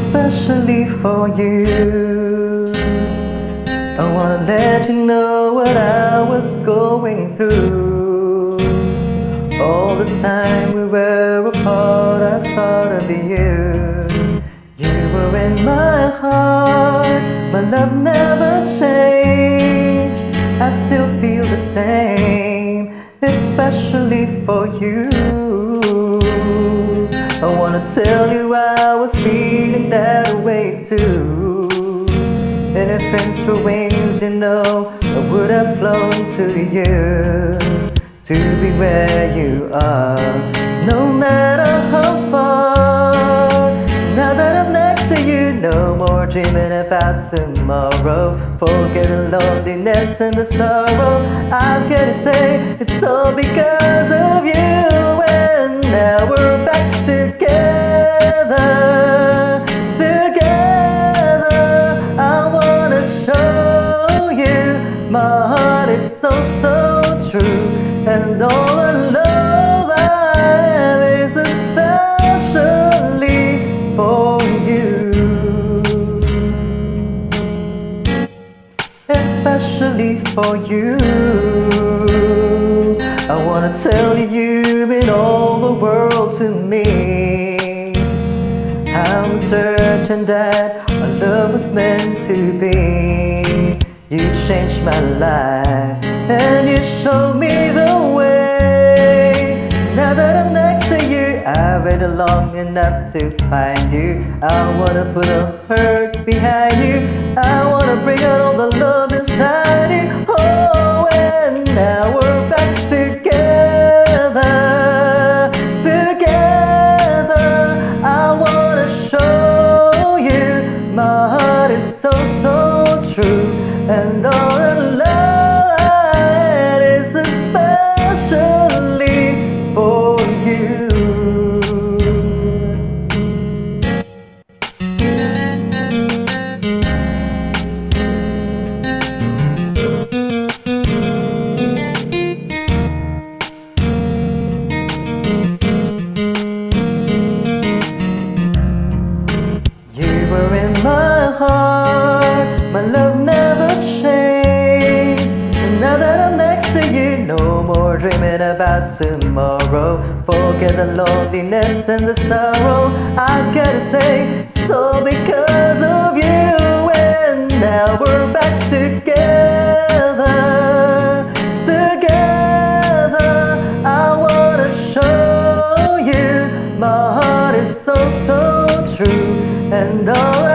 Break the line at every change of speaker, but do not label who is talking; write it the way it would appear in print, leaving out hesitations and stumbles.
especially for you. I wanna let you know what I was going through. All the time we were apart, I thought of you. You were in my heart, my love never changed. I still feel the same, especially for you. I wanna tell you I was feeling that way too. And if things were wings, you know, I would have flown to you, to be where you are, no matter how far. Now that I'm next to you, no more dreaming about tomorrow. Forget the loneliness and the sorrow. I've gotta say, it's all because of you. And now we're back together, together. I wanna show you my heart is so, so true. And all the love I have is especially for you, especially for you. I wanna tell you you mean all the world to me. I'm certain that our love was meant to be. You changed my life and you showed me the way. Now that I'm next to you, I waited long enough to find you. I wanna put a hurt behind you. I wanna bring out all the love inside you. Oh, and now we're back together, together. I wanna show you my heart is so, so true. And all the love I had is especially for you. You were in my heart, my love never changed. And now that I'm next to you, no more dreaming about tomorrow. Forget the loneliness and the sorrow. I've gotta say, it's all because of you. And now we're back together, together. I wanna show you my heart is so, so true. And all